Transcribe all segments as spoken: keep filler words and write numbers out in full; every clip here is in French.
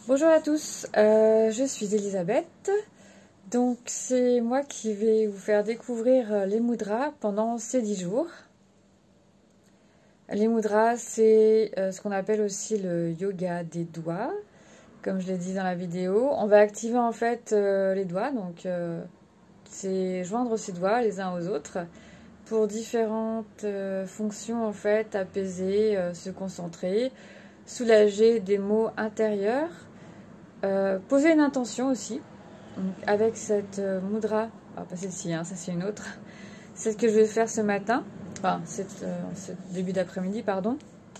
Bonjour à tous, euh, je suis Elisabeth. Donc c'est moi qui vais vous faire découvrir les mudras pendant ces dix jours. Les mudras, c'est euh, ce qu'on appelle aussi le yoga des doigts, comme je l'ai dit dans la vidéo. On va activer en fait euh, les doigts, donc euh, c'est joindre ses doigts les uns aux autres pour différentes euh, fonctions en fait, apaiser, euh, se concentrer, soulager des maux intérieurs. Euh, poser une intention aussi, donc avec cette euh, mudra, ah, pas celle-ci, hein, ça c'est une autre, c'est ce que je vais faire ce matin, enfin cette, euh, ce début d'après-midi, pardon.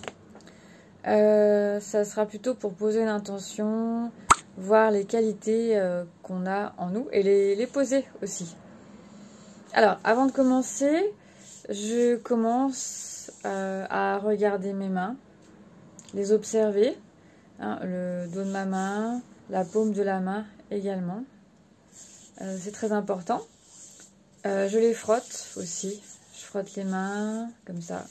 Euh, ça sera plutôt pour poser une intention, voir les qualités euh, qu'on a en nous et les, les poser aussi. Alors, avant de commencer, je commence euh, à regarder mes mains, les observer, hein, le dos de ma main, la paume de la main également. Euh, c'est très important. Euh, je les frotte aussi. Je frotte les mains comme ça.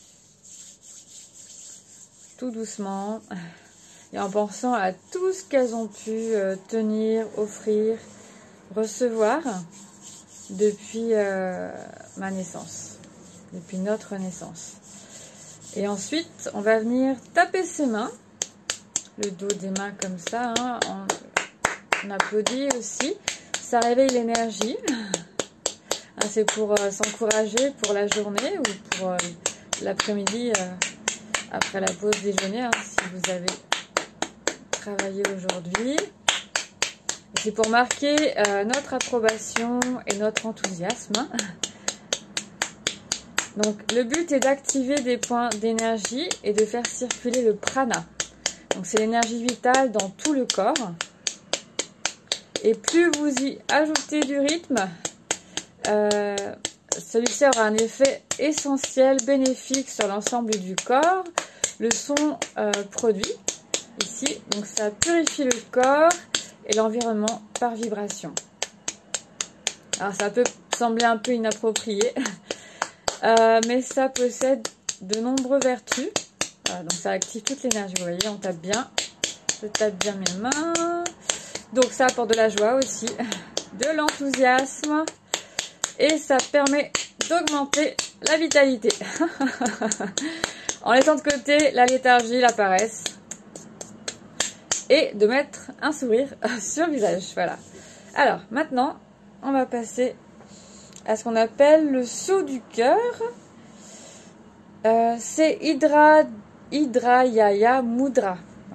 Tout doucement. Et en pensant à tout ce qu'elles ont pu euh, tenir, offrir, recevoir depuis euh, ma naissance. Depuis notre naissance. Et ensuite, on va venir taper ses mains. Le dos des mains comme ça. Hein, en... On applaudit aussi, ça réveille l'énergie. C'est pour euh, s'encourager pour la journée ou pour euh, l'après-midi euh, après la pause déjeuner, hein, si vous avez travaillé aujourd'hui. C'est pour marquer euh, notre approbation et notre enthousiasme. Donc le but est d'activer des points d'énergie et de faire circuler le prana. Donc c'est l'énergie vitale dans tout le corps. Et plus vous y ajoutez du rythme, euh, celui-ci aura un effet essentiel, bénéfique sur l'ensemble du corps. Le son euh, produit ici, donc ça purifie le corps et l'environnement par vibration. Alors ça peut sembler un peu inapproprié, euh, mais ça possède de nombreuses vertus. Voilà, donc ça active toute l'énergie, vous voyez, on tape bien. Je tape bien mes mains. Donc ça apporte de la joie aussi, de l'enthousiasme et ça permet d'augmenter la vitalité. En laissant de côté la léthargie, la paresse et de mettre un sourire sur le visage. Voilà. Alors maintenant, on va passer à ce qu'on appelle le saut du cœur. Euh, C'est Hydra, Hydrayaya Mudra.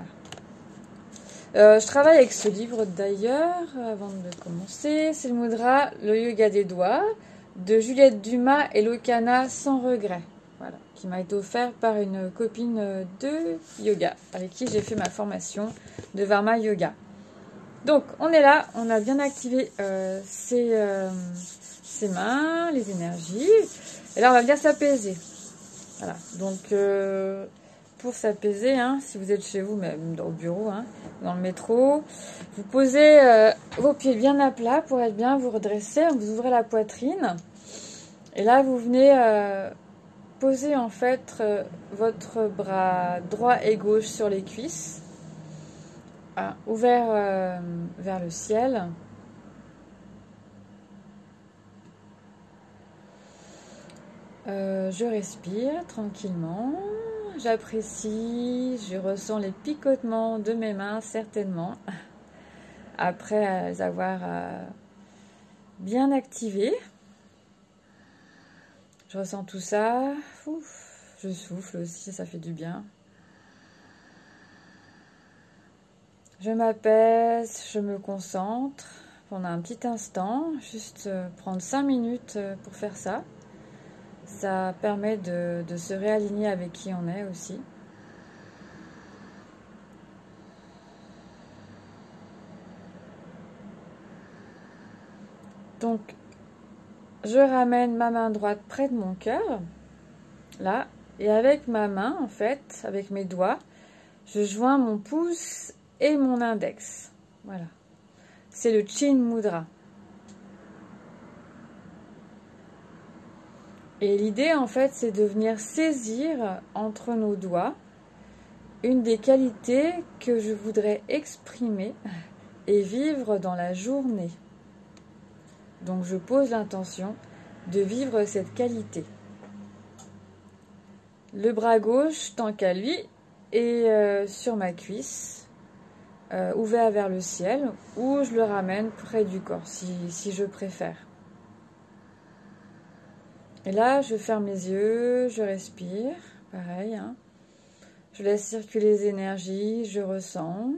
Euh, je travaille avec ce livre d'ailleurs, avant de commencer. C'est le mudra, le yoga des doigts, de Juliette Dumas et Lokana sans regret. Voilà, qui m'a été offert par une copine de yoga, avec qui j'ai fait ma formation de Varma Yoga. Donc, on est là, on a bien activé euh, ses, euh, ses mains, les énergies. Et là, on va bien s'apaiser. Voilà, donc... Euh, pour s'apaiser, hein, si vous êtes chez vous, même dans le bureau, hein, dans le métro, vous posez euh, vos pieds bien à plat pour être bien, vous redressez, vous ouvrez la poitrine et là vous venez euh, poser en fait euh, votre bras droit et gauche sur les cuisses, hein, ouvert euh, vers le ciel. Euh, je respire tranquillement. J'apprécie, je ressens les picotements de mes mains certainement, après les avoir euh, bien activées. Je ressens tout ça, ouf, je souffle aussi, ça fait du bien. Je m'apaise, je me concentre pendant un petit instant, juste euh, prendre cinq minutes pour faire ça. Ça permet de, de se réaligner avec qui on est aussi. Donc, je ramène ma main droite près de mon cœur, là, et avec ma main, en fait, avec mes doigts, je joins mon pouce et mon index. Voilà. C'est le Chin Mudra. Et l'idée, en fait, c'est de venir saisir entre nos doigts une des qualités que je voudrais exprimer et vivre dans la journée. Donc je pose l'intention de vivre cette qualité. Le bras gauche, tant qu'à lui, est euh, sur ma cuisse, euh, ouvert vers le ciel, ou je le ramène près du corps, si, si je préfère. Et là, je ferme les yeux, je respire, pareil. Hein. Je laisse circuler les énergies, je ressens.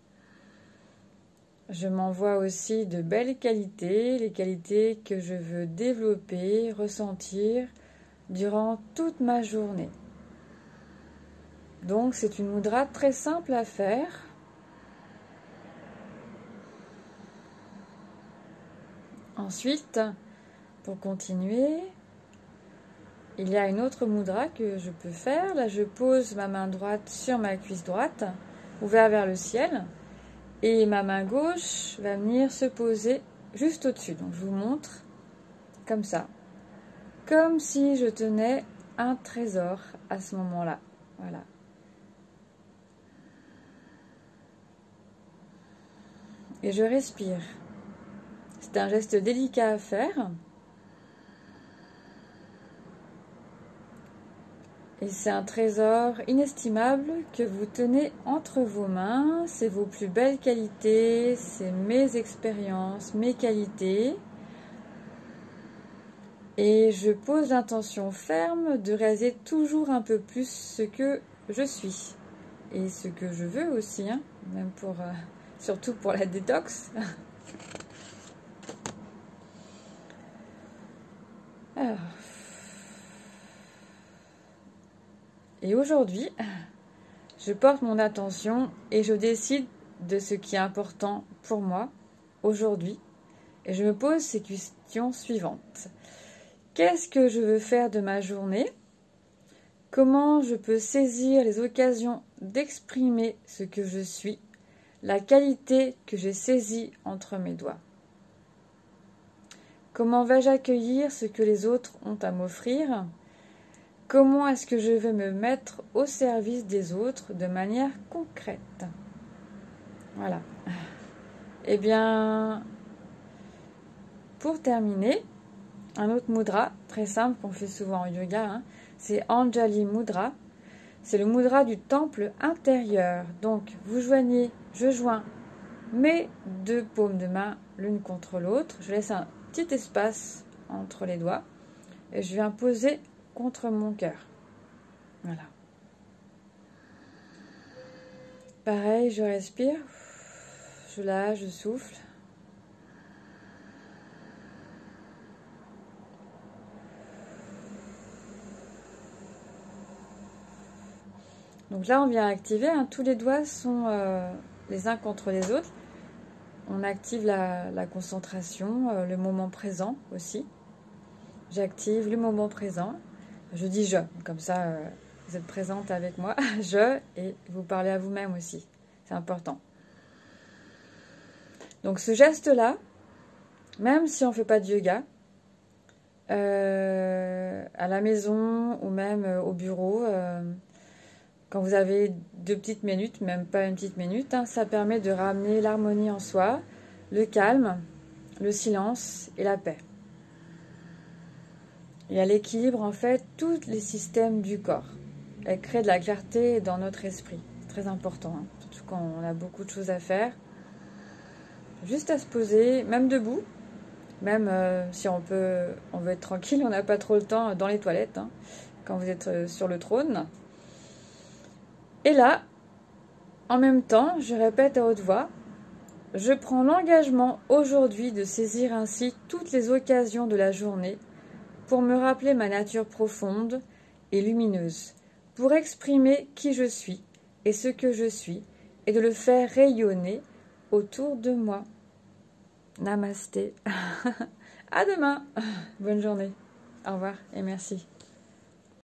Je m'envoie aussi de belles qualités, les qualités que je veux développer, ressentir durant toute ma journée. Donc c'est une mudra très simple à faire. Ensuite, pour continuer, il y a une autre mudra que je peux faire. Là, je pose ma main droite sur ma cuisse droite, ouverte vers le ciel. Et ma main gauche va venir se poser juste au-dessus. Donc je vous montre comme ça. Comme si je tenais un trésor à ce moment-là. Voilà. Et je respire. C'est un geste délicat à faire. Et c'est un trésor inestimable que vous tenez entre vos mains. C'est vos plus belles qualités, c'est mes expériences, mes qualités. Et je pose l'intention ferme de réaliser toujours un peu plus ce que je suis. Et ce que je veux aussi, hein, même pour, euh, surtout pour la détox. Alors... Et aujourd'hui, je porte mon attention et je décide de ce qui est important pour moi aujourd'hui. Et je me pose ces questions suivantes. Qu'est-ce que je veux faire de ma journée? Comment je peux saisir les occasions d'exprimer ce que je suis, la qualité que j'ai saisie entre mes doigts? Comment vais-je accueillir ce que les autres ont à m'offrir? Comment est-ce que je vais me mettre au service des autres de manière concrète? Voilà. Eh bien, pour terminer, un autre mudra, très simple, qu'on fait souvent en yoga, hein, c'est Anjali Mudra. C'est le mudra du temple intérieur. Donc, vous joignez, je joins mes deux paumes de main l'une contre l'autre. Je laisse un petit espace entre les doigts et je viens poser contre mon cœur. Voilà. Pareil, je respire. Je lâche, je souffle. Donc là, on vient activer. Hein, tous les doigts sont euh, les uns contre les autres. On active la, la concentration, euh, le moment présent aussi. J'active le moment présent. Je dis je, comme ça euh, vous êtes présente avec moi, je, et vous parlez à vous-même aussi, c'est important. Donc ce geste-là, même si on ne fait pas de yoga, euh, à la maison ou même euh, au bureau, euh, quand vous avez deux petites minutes, même pas une petite minute, hein, ça permet de ramener l'harmonie en soi, le calme, le silence et la paix. Et à l'équilibre, en fait, tous les systèmes du corps. Elle crée de la clarté dans notre esprit. C'est très important, hein, surtout quand on a beaucoup de choses à faire. Juste à se poser, même debout, même euh, si on peut, on veut être tranquille, on n'a pas trop le temps dans les toilettes, hein, quand vous êtes euh, sur le trône. Et là, en même temps, je répète à haute voix, je prends l'engagement aujourd'hui de saisir ainsi toutes les occasions de la journée pour me rappeler ma nature profonde et lumineuse, pour exprimer qui je suis et ce que je suis, et de le faire rayonner autour de moi. Namasté. À demain. Bonne journée. Au revoir et merci.